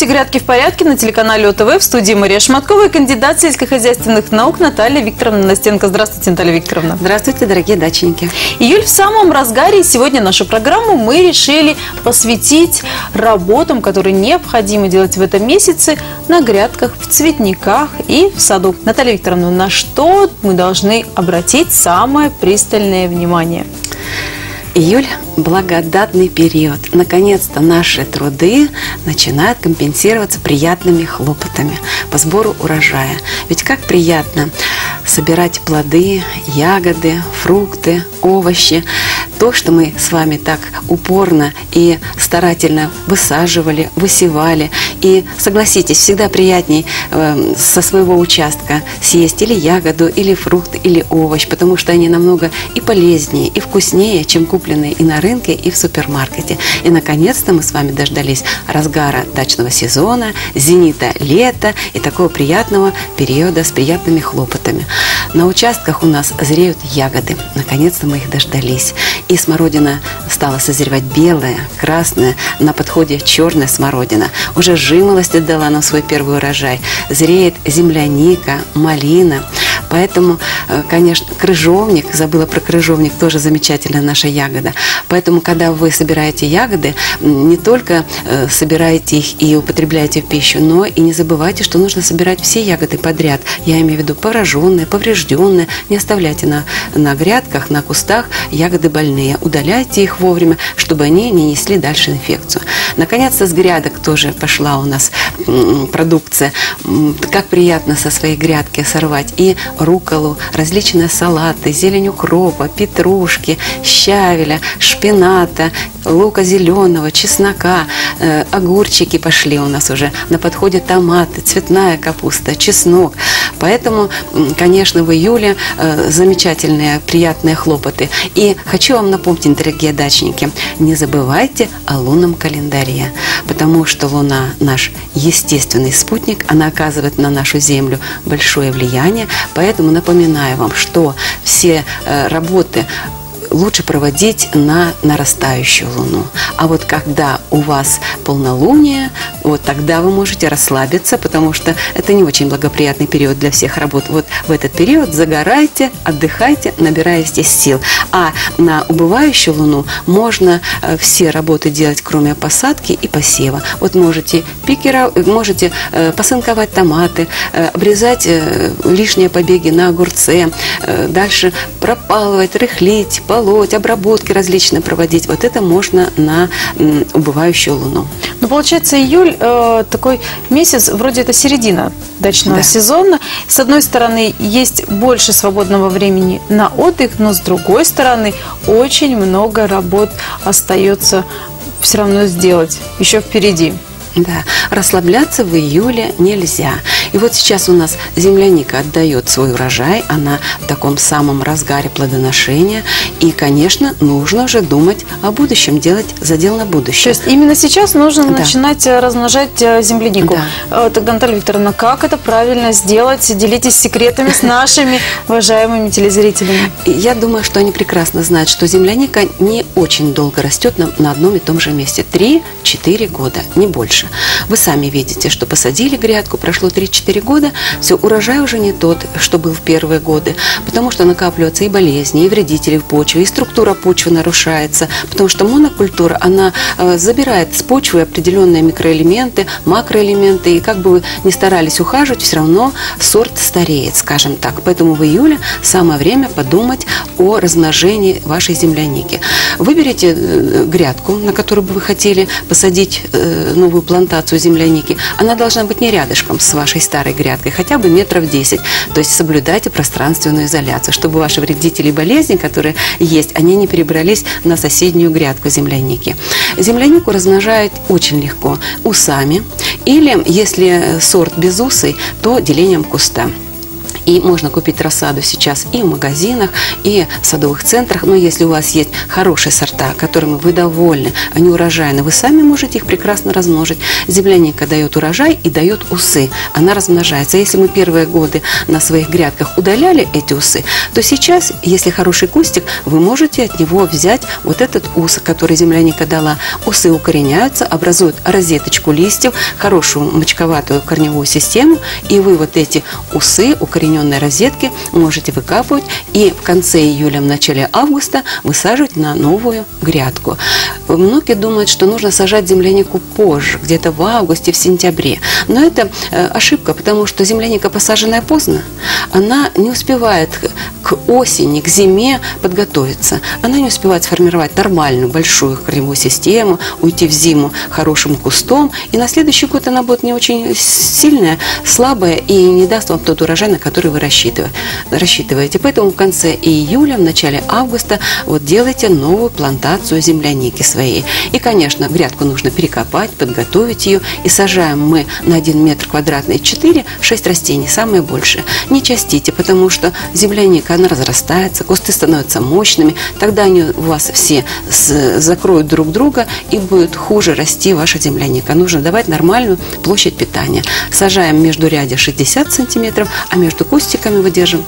грядки в порядке» на телеканале ОТВ. В студии Мария Шматкова и кандидат сельскохозяйственных наук Наталья Викторовна Настенко. Здравствуйте, Наталья Викторовна. Здравствуйте, дорогие дачники. Июль в самом разгаре, и сегодня нашу программу мы решили посвятить работам, которые необходимо делать в этом месяце на грядках, в цветниках и в саду. Наталья Викторовна, на что мы должны обратить самое пристальное внимание? Июль – благодатный период. Наконец-то наши труды начинают компенсироваться приятными хлопотами по сбору урожая. Ведь как приятно собирать плоды, ягоды, фрукты, овощи. То, что мы с вами так упорно и старательно высаживали, высевали. И, согласитесь, всегда приятней со своего участка съесть или ягоду, или фрукт, или овощ, потому что они намного и полезнее, и вкуснее, чем купленные и на рынке, и в супермаркете. И, наконец-то, мы с вами дождались разгара дачного сезона, зенита лета и такого приятного периода с приятными хлопотами. На участках у нас зреют ягоды. Наконец-то мы их дождались. И смородина стала созревать белая, красная, на подходе черная смородина. Уже жимолость отдала нам свой первый урожай. Зреет земляника, малина. Поэтому, конечно, крыжовник, забыла про крыжовник, тоже замечательная наша ягода. Поэтому, когда вы собираете ягоды, не только собираете их и употребляете в пищу, но и не забывайте, что нужно собирать все ягоды подряд. Я имею в виду пораженные, поврежденные. Не оставляйте на грядках, на кустах ягоды больные. Удаляйте их вовремя, чтобы они не несли дальше инфекцию. Наконец-то с грядок тоже пошла у нас продукция. Как приятно со своей грядки сорвать и рукколу, различные салаты, зелень укропа, петрушки, щавеля, шпината, лука зеленого, чеснока, огурчики пошли у нас уже, на подходе томаты, цветная капуста, чеснок. Поэтому, конечно, в июле замечательные, приятные хлопоты. И хочу вам напомнить, дорогие дачники, не забывайте о лунном календаре, потому что Луна наш естественный спутник, она оказывает на нашу Землю большое влияние. Поэтому напоминаю вам, что все работы лучше проводить на нарастающую луну. А вот когда у вас полнолуние, вот тогда вы можете расслабиться, потому что это не очень благоприятный период для всех работ. Вот в этот период загорайте, отдыхайте, набирайтесь сил. А на убывающую луну можно все работы делать, кроме посадки и посева. Вот можете посынковать томаты, обрезать лишние побеги на огурце, дальше пропалывать, рыхлить, полоть, обработки различные проводить. Вот это можно на убывающую луну. Ну, получается, июль такой месяц, вроде это середина дачного сезона. С одной стороны, есть больше свободного времени на отдых, но с другой стороны, очень много работ остается все равно сделать еще впереди. Да, расслабляться в июле нельзя. И вот сейчас у нас земляника отдает свой урожай, она в таком самом разгаре плодоношения. И, конечно, нужно уже думать о будущем, делать задел на будущее. То есть именно сейчас нужно начинать размножать землянику. Да. Тогда, Наталья Викторовна, как это правильно сделать? Делитесь секретами с нашими уважаемыми телезрителями. Я думаю, что они прекрасно знают, что земляника не очень долго растет на одном и том же месте. 3-4 года, не больше. Вы сами видите, что посадили грядку, прошло 3-4 года, все, урожай уже не тот, что был в первые годы, потому что накапливаются и болезни, и вредители в почве, и структура почвы нарушается, потому что монокультура, она забирает с почвы определенные микроэлементы, макроэлементы, и как бы вы ни старались ухаживать, все равно сорт стареет, скажем так. Поэтому в июле самое время подумать о размножении вашей земляники. Выберите грядку, на которую бы вы хотели посадить новую плантацию земляники. Она должна быть не рядышком с вашей старой грядкой, хотя бы метров 10. То есть соблюдайте пространственную изоляцию, чтобы ваши вредители и болезни, которые есть, они не перебрались на соседнюю грядку земляники. Землянику размножают очень легко усами или, если сорт безусый, то делением куста. И можно купить рассаду сейчас и в магазинах, и в садовых центрах. Но если у вас есть хорошие сорта, которыми вы довольны, они урожайны, вы сами можете их прекрасно размножить. Земляника дает урожай и дает усы. Она размножается. Если мы первые годы на своих грядках удаляли эти усы, то сейчас, если хороший кустик, вы можете от него взять вот этот ус, который земляника дала. Усы укореняются, образуют розеточку листьев, хорошую мочковатую корневую систему, и вы вот эти усы, укорененные розетки, можете выкапывать и в конце июля, в начале августа высаживать на новую грядку. Многие думают, что нужно сажать землянику позже, где-то в августе, в сентябре. Но это ошибка, потому что земляника, посаженная поздно, она не успевает к осени, к зиме подготовиться. Она не успевает сформировать нормальную, большую корневую систему, уйти в зиму хорошим кустом, и на следующий год она будет не очень сильная, слабая и не даст вам тот урожай, на который вы рассчитываете. Поэтому в конце июля, в начале августа вот делайте новую плантацию земляники своей. И, конечно, грядку нужно перекопать, подготовить ее, и сажаем мы на 1 метр квадратный 4-6 растений, самые большие. Не частите, потому что земляника, она разрастается, кусты становятся мощными, тогда они у вас все закроют друг друга, и будет хуже расти ваша земляника. Нужно давать нормальную площадь питания. Сажаем между рядя 60 сантиметров, а между кустиками выдержим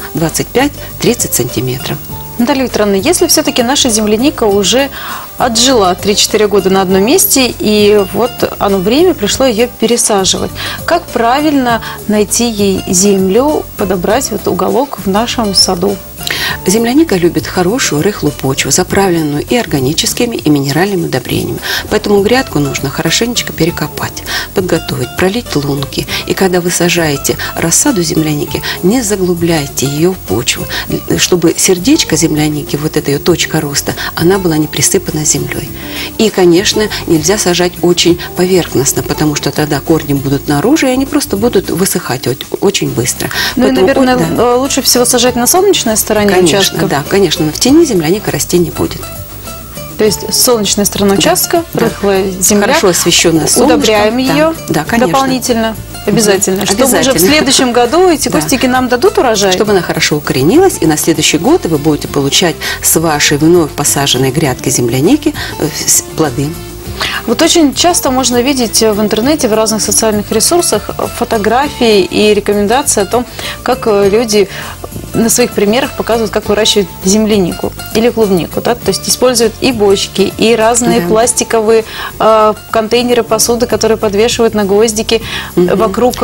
25-30 сантиметров. Наталья Викторовна, если все-таки наша земляника уже отжила 3-4 года на одном месте, и вот оно время пришло ее пересаживать, как правильно найти ей землю, подобрать вот уголок в нашем саду? Земляника любит хорошую рыхлую почву, заправленную и органическими, и минеральными удобрениями. Поэтому грядку нужно хорошенечко перекопать, подготовить, пролить лунки. И когда вы сажаете рассаду земляники, не заглубляйте ее в почву, чтобы сердечко земляники, вот эта ее точка роста, она была не присыпана землей. И, конечно, нельзя сажать очень поверхностно, потому что тогда корни будут наружу, и они просто будут высыхать очень быстро. Ну и, наверное, лучше всего сажать на солнечной стороне участка. Да, конечно, но в тени земляника расти не будет. То есть солнечная сторона участка, рыхлая земля, хорошо освещенная солнышком. Удобряем ее дополнительно. Обязательно. Чтобы уже в следующем году эти кустики нам дадут урожай. Чтобы она хорошо укоренилась, и на следующий год вы будете получать с вашей вновь посаженной грядки земляники плоды. Вот очень часто можно видеть в интернете, в разных социальных ресурсах фотографии и рекомендации о том, как люди на своих примерах показывают, как выращивают землянику или клубнику. Да? То есть используют и бочки, и разные пластиковые контейнеры посуды, которые подвешивают на гвоздики вокруг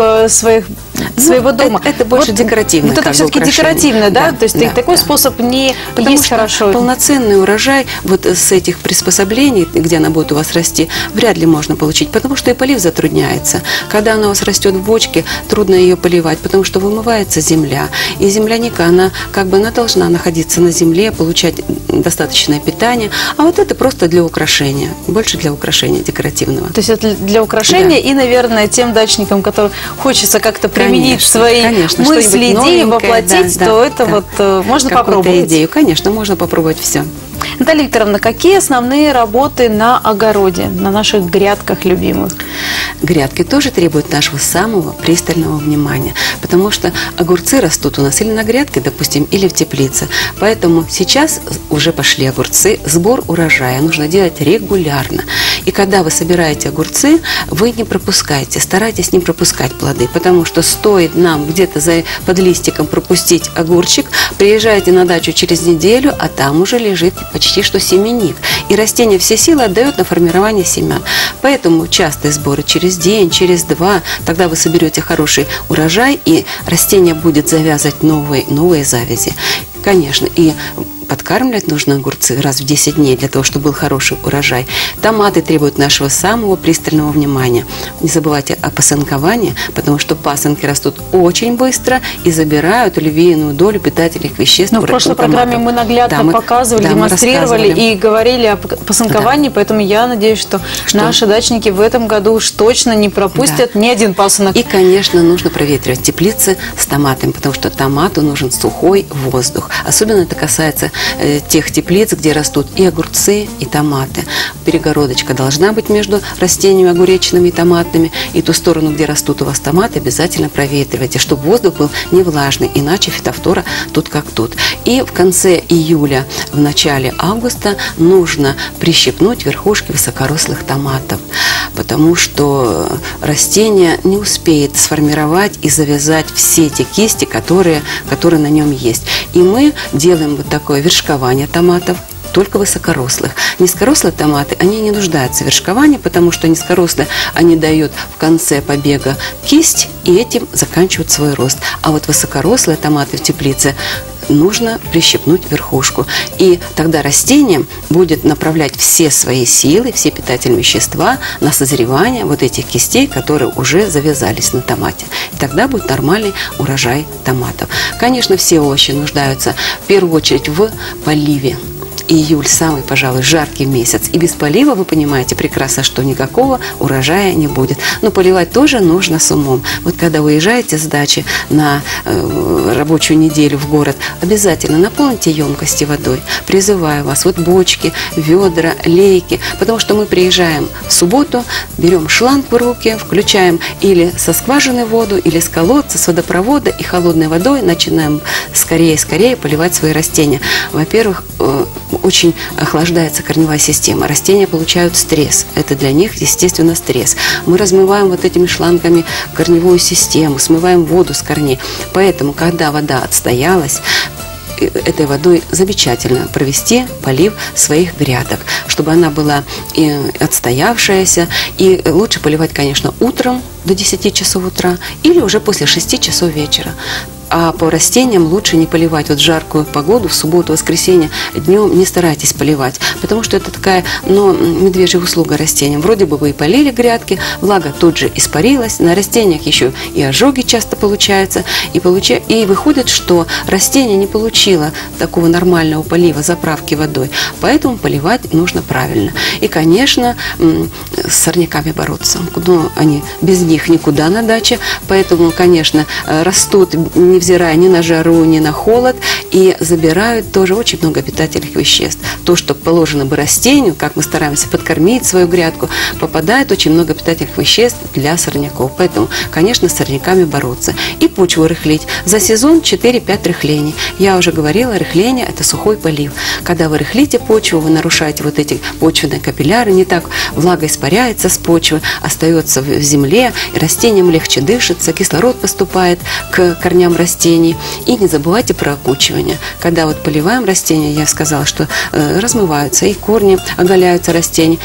своего дома. Это больше декоративное. Вот это все-таки декоративное, да? То есть такой способ не есть хорошо. Полноценный урожай вот с этих приспособлений, где она будет у вас расти, вряд ли можно получить, потому что и полив затрудняется. Когда она у вас растет в бочке, трудно ее поливать, потому что вымывается земля. И земляника, она должна находиться на земле, получать достаточное питание. А вот это просто для украшения, больше для украшения декоративного. То есть это для украшения, и, наверное, тем дачникам, которым хочется как-то применить свои мысли, идеи, воплотить, то это можно попробовать. Идею, конечно, можно попробовать все. Наталья Викторовна, какие основные работы на огороде, на наших грядках любимых? Грядки тоже требуют нашего самого пристального внимания, потому что огурцы растут у нас или на грядке, допустим, или в теплице. Поэтому сейчас уже пошли огурцы, сбор урожая нужно делать регулярно. И когда вы собираете огурцы, вы не пропускайте, старайтесь не пропускать плоды, потому что стоит нам где-то под листиком пропустить огурчик, приезжаете на дачу через неделю, а там уже лежит почти что семенник. И растение все силы отдает на формирование семян. Поэтому частые сборы через день, через два, тогда вы соберете хороший урожай, и растение будет завязывать новые завязи. Конечно, и подкармливать нужно огурцы раз в 10 дней для того, чтобы был хороший урожай. Томаты требуют нашего самого пристального внимания. Не забывайте о пасынковании, потому что пасынки растут очень быстро и забирают львиную долю питательных веществ. Но в прошлой программе мы наглядно показывали, демонстрировали и говорили о пасынковании, поэтому я надеюсь, что наши дачники в этом году уж точно не пропустят ни один пасынок. И, конечно, нужно проветривать теплицы с томатами, потому что томату нужен сухой воздух. Особенно это касается тех теплиц, где растут и огурцы, и томаты. Перегородочка должна быть между растениями огуречными и томатными, и ту сторону, где растут у вас томаты, обязательно проветривайте, чтобы воздух был не влажный, иначе фитофтора тут как тут. И в конце июля, в начале августа нужно прищипнуть верхушки высокорослых томатов, потому что растение не успеет сформировать и завязать все эти кисти, которые на нем есть. И мы делаем вот такое вершкование томатов, только высокорослых. Низкорослые томаты, они не нуждаются в вершковании, потому что низкорослые, они дают в конце побега кисть, и этим заканчивают свой рост. А вот высокорослые томаты в теплице нужно прищипнуть верхушку. И тогда растение будет направлять все свои силы, все питательные вещества на созревание вот этих кистей, которые уже завязались на томате. И тогда будет нормальный урожай томатов. Конечно, все овощи нуждаются в первую очередь в поливе. Июль самый, пожалуй, жаркий месяц. И без полива, вы понимаете прекрасно, что никакого урожая не будет. Но поливать тоже нужно с умом. Вот когда уезжаете с дачи на рабочую неделю в город, обязательно наполните емкости водой. Призываю вас, вот бочки, ведра, лейки. Потому что мы приезжаем в субботу, берем шланг в руки, включаем или со скважины воду, или с колодца, с водопровода, и холодной водой начинаем скорее поливать свои растения. Во-первых, очень охлаждается корневая система. Растения получают стресс. Это для них, естественно, стресс. Мы размываем вот этими шлангами корневую систему, смываем воду с корней. Поэтому, когда вода отстоялась, этой водой замечательно провести полив своих грядок, чтобы она была и отстоявшаяся. И лучше поливать, конечно, утром до 10 часов утра или уже после 6 часов вечера. А по растениям лучше не поливать. Вот в жаркую погоду, в субботу, воскресенье днем не старайтесь поливать, потому что это такая, медвежья услуга растениям. Вроде бы вы и полили грядки, влага тут же испарилась, на растениях еще и ожоги часто получаются, и выходит, что растение не получило такого нормального полива, заправки водой, поэтому поливать нужно правильно. И, конечно, с сорняками бороться. Они без них никуда на даче, поэтому, конечно, растут невзирая ни на жару, ни на холод, и забирают тоже очень много питательных веществ. То, что положено бы растению, как мы стараемся подкормить свою грядку, попадает очень много питательных веществ для сорняков. Поэтому, конечно, с сорняками бороться. И почву рыхлить. За сезон 4-5 рыхлений. Я уже говорила, рыхление – это сухой полив. Когда вы рыхлите почву, вы нарушаете вот эти почвенные капилляры, не так влага испаряется с почвы, остается в земле, и растениям легче дышится, кислород поступает к корням растений. И не забывайте про окучивание. Когда вот поливаем растения, я сказала, что размываются и корни, оголяются растения.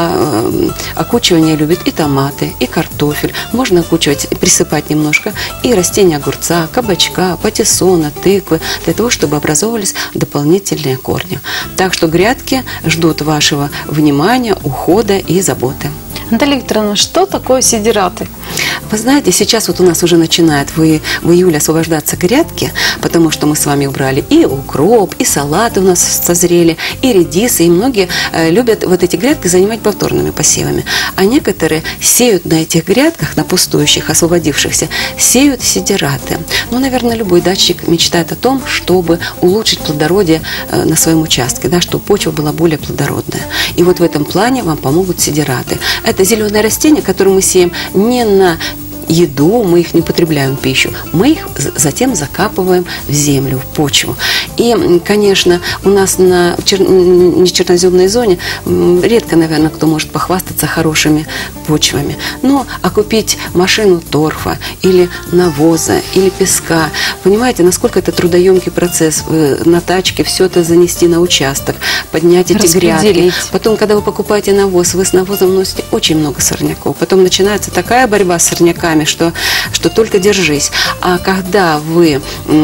А окучивание любят и томаты, и картофель. Можно окучивать, присыпать немножко и растения огурца, кабачка, патиссона, тыквы, для того, чтобы образовывались дополнительные корни. Так что грядки ждут вашего внимания, ухода и заботы. Наталья Викторовна, что такое сидираты? Вы знаете, сейчас вот у нас уже начинают в июле освобождаться грядки, потому что мы с вами убрали и укроп, и салаты у нас созрели, и редисы, и многие любят вот эти грядки занимать повторными посевами. А некоторые сеют на этих грядках, на пустующих, освободившихся, сеют сидираты. Наверное, любой дачник мечтает о том, чтобы улучшить плодородие на своем участке, да, чтобы почва была более плодородная. И вот в этом плане вам помогут сидираты. Это зеленые растения, которые мы сеем не на еду, мы их не употребляем в пищу, мы их затем закапываем в землю, в почву. И, конечно, у нас на нечерноземной зоне редко, наверное, кто может похвастаться хорошими почвами. Но окупить машину торфа или навоза, или песка, понимаете, насколько это трудоемкий процесс, на тачке все это занести на участок, поднять эти грядки. Потом, когда вы покупаете навоз, вы с навозом носите очень много сорняков. Потом начинается такая борьба с сорняками, что только держись. А когда вы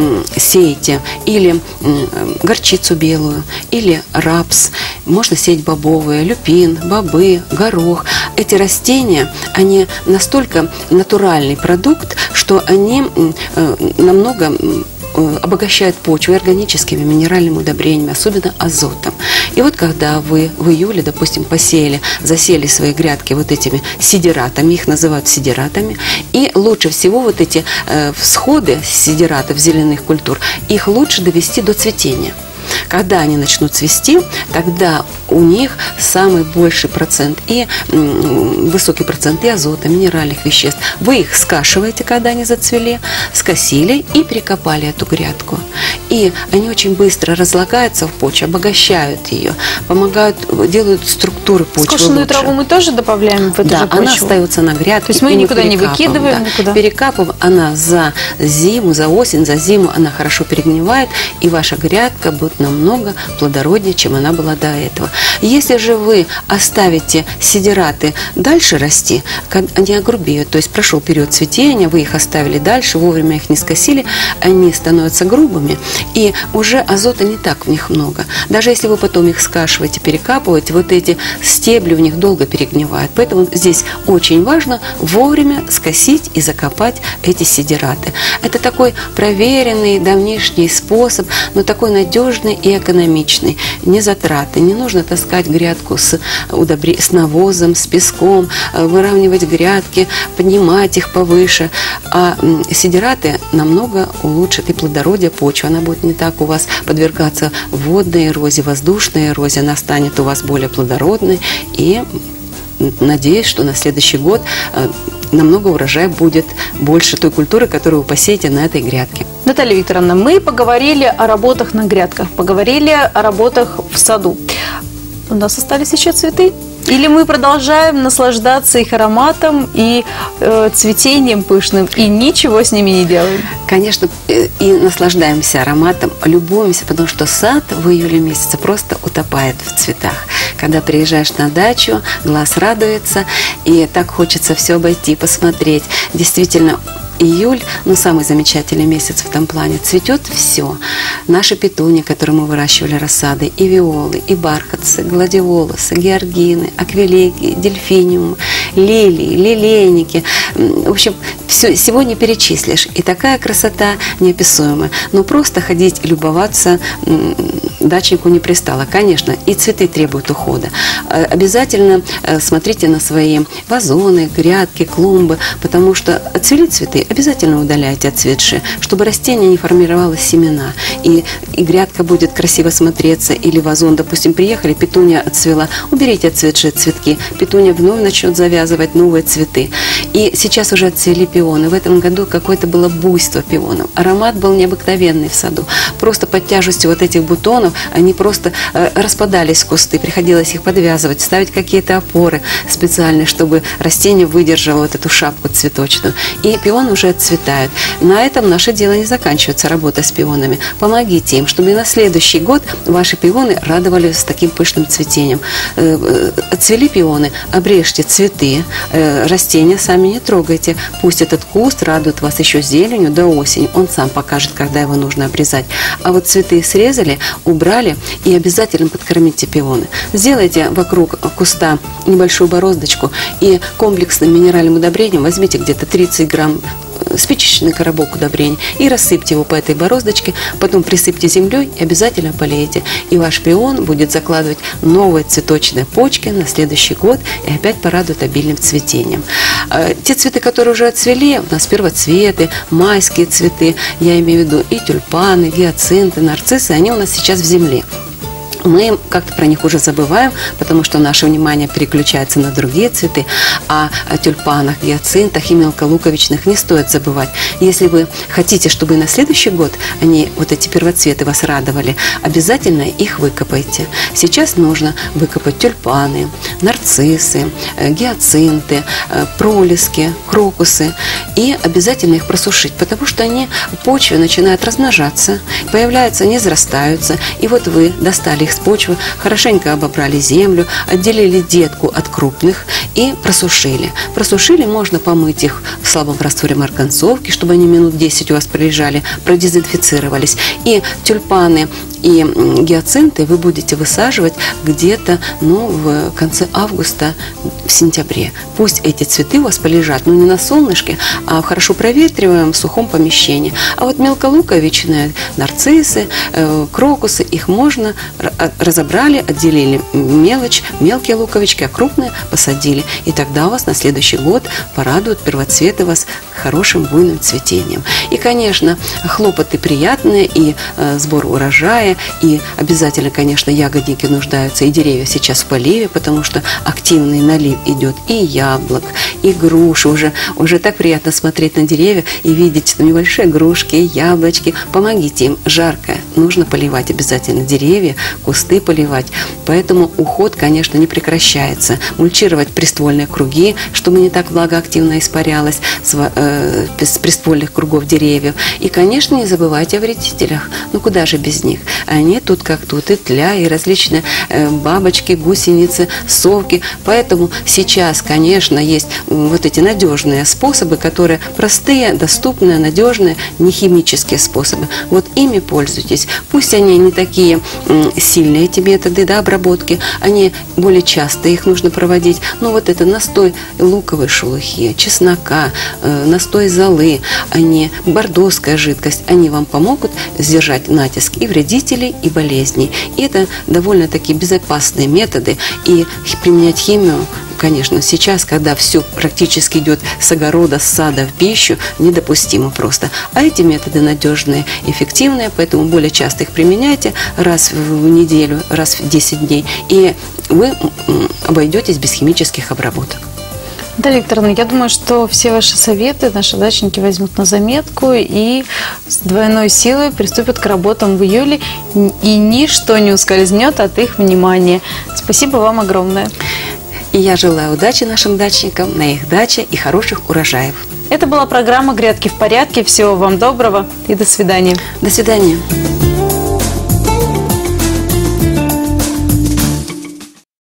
сеете или горчицу белую, или рапс, можно сеять бобовые, люпин, бобы, горох. Эти растения, они настолько натуральный продукт, что они намного обогащают почву органическими минеральными удобрениями, особенно азотом. И вот когда вы в июле, допустим, засели свои грядки вот этими сидиратами, их называют сидиратами, и лучше всего вот эти всходы сидиратов зеленых культур, их лучше довести до цветения. Когда они начнут цвести, тогда у них самый больший процент и высокий процент и азота, минеральных веществ. Вы их скашиваете, когда они зацвели, скосили и перекопали эту грядку. И они очень быстро разлагаются в почве, обогащают ее, помогают, делают структуры почвы скошенную лучше. траву мы тоже добавляем в эту же почву? Она остается на грядке. То есть мы ее никуда не выкидываем? Да. Никуда. Перекапываем, она за зиму, за осень, за зиму она хорошо перегнивает, и ваша грядка будет намного плодороднее, чем она была до этого. Если же вы оставите сидираты дальше расти, они огрубеют, то есть прошел период цветения, вы их оставили дальше, вовремя их не скосили, они становятся грубыми, и уже азота не так в них много. Даже если вы потом их скашиваете, перекапываете, вот эти стебли у них долго перегнивают. Поэтому здесь очень важно вовремя скосить и закопать эти сидираты. Это такой проверенный давнишний способ, но такой надежный и экономичный. Не затраты. Не нужно таскать грядку с навозом, с песком, выравнивать грядки, поднимать их повыше. А сидираты намного улучшат и плодородие почвы. Она будет не так у вас подвергаться водной эрозии, воздушной эрозии. Она станет у вас более плодородной. И надеюсь, что на следующий год намного урожая будет больше той культуры, которую вы посеете на этой грядке. Наталья Викторовна, мы поговорили о работах на грядках, поговорили о работах в саду. У нас остались еще цветы? Или мы продолжаем наслаждаться их ароматом и цветением пышным, и ничего с ними не делаем? Конечно, и наслаждаемся ароматом, любуемся, потому что сад в июле месяце просто утопает в цветах. Когда приезжаешь на дачу, глаз радуется, и так хочется все обойти, посмотреть. Действительно, июль, самый замечательный месяц в этом плане. Цветет все. Наши петунии, которые мы выращивали рассадой, и виолы, и бархатцы, гладиолусы, георгины, аквилегии, дельфиниумы, лилии, лилейники. В общем, всего не перечислишь. И такая красота неописуемая. Но просто ходить и любоваться дачнику не пристало. Конечно, и цветы требуют ухода. Обязательно смотрите на свои вазоны, грядки, клумбы, потому что отцвели цветы, обязательно удаляйте отцветшие, чтобы растение не формировало семена. И грядка будет красиво смотреться, или вазон, допустим, приехали, петуния отцвела, уберите отцветшие цветки, петуния вновь начнет завязывать новые цветы. И сейчас уже отцвели пионы. В этом году какое-то было буйство пионов. Аромат был необыкновенный в саду. Просто под тяжестью вот этих бутонов они просто распадались в кусты, приходилось их подвязывать, ставить какие-то опоры специальные, чтобы растение выдержало вот эту шапку цветочную. И пионы уже отцветают. На этом наше дело не заканчивается, работа с пионами. Помогите им, чтобы и на следующий год ваши пионы радовали с таким пышным цветением. Отцвели пионы, обрежьте цветы, растения сами не трогайте. Пусть этот куст радует вас еще зеленью до осени. Он сам покажет, когда его нужно обрезать. А вот цветы срезали, убрали, и обязательно подкормите пионы. Сделайте вокруг куста небольшую бороздочку и комплексным минеральным удобрением возьмите где-то 30 грамм спичечный коробок удобрений и рассыпьте его по этой бороздочке, потом присыпьте землей и обязательно полейте. И ваш пион будет закладывать новые цветочные почки на следующий год и опять порадует обильным цветением. Те цветы, которые уже отцвели, у нас первоцветы, майские цветы, я имею в виду и тюльпаны, гиацинты, нарциссы, они у нас сейчас в земле. Мы как-то про них уже забываем, потому что наше внимание переключается на другие цветы, а о тюльпанах, гиацинтах и мелколуковичных не стоит забывать. Если вы хотите, чтобы и на следующий год они, вот эти первоцветы, вас радовали, обязательно их выкопайте. Сейчас нужно выкопать тюльпаны, нарциссы, гиацинты, пролески, крокусы и обязательно их просушить, потому что они в почве начинают размножаться, появляются, не разрастаются, и вот вы достали их с почвы, хорошенько обобрали землю, отделили детку от крупных и просушили. Просушили, можно помыть их в слабом растворе марганцовки, чтобы они минут 10 у вас пролежали, продезинфицировались. И тюльпаны и гиацинты вы будете высаживать где-то в конце августа, в сентябре. Пусть эти цветы у вас полежат, не на солнышке, а в хорошо проветриваемом сухом помещении. А вот мелколуковичные нарциссы, крокусы, их можно разобрали, отделили мелкие луковички, а крупные посадили. И тогда у вас на следующий год порадуют первоцветы вас хорошим буйным цветением. И, конечно, хлопоты приятные, и сбор урожая, деревья, и обязательно, конечно, ягодники нуждаются, и деревья сейчас в поливе, потому что активный налив идет и яблок, и груш. Уже так приятно смотреть на деревья и видеть, что небольшие грушки, яблочки. Помогите им, жарко, нужно поливать обязательно деревья, кусты поливать. Поэтому уход, конечно, не прекращается. Мульчировать приствольные круги, чтобы не так влагоактивно испарялось с приствольных кругов деревьев. И, конечно, не забывайте о вредителях. Ну, куда же без них? Они тут как тут, и тля, и различные бабочки, гусеницы, совки. Поэтому сейчас, конечно, есть вот эти надежные способы, которые простые, доступные, надежные, не химические способы. Вот ими пользуйтесь. Пусть они не такие сильные, эти методы, да, обработки, они более часто, их нужно проводить. Но вот это настой луковой шелухи, чеснока, настой золы, бордоская жидкость, они вам помогут сдержать натиск и вредителей, и болезней. И это довольно-таки безопасные методы. И применять химию, конечно, сейчас, когда все практически идет с огорода, с сада в пищу, недопустимо просто. А эти методы надежные, эффективные, поэтому более часто их применяйте, раз в неделю, раз в 10 дней, и вы обойдетесь без химических обработок. Наталья Викторовна, я думаю, что все ваши советы наши дачники возьмут на заметку и с двойной силой приступят к работам в июле, и ничто не ускользнет от их внимания. Спасибо вам огромное. И я желаю удачи нашим дачникам на их даче и хороших урожаев. Это была программа «Грядки в порядке». Всего вам доброго и до свидания. До свидания.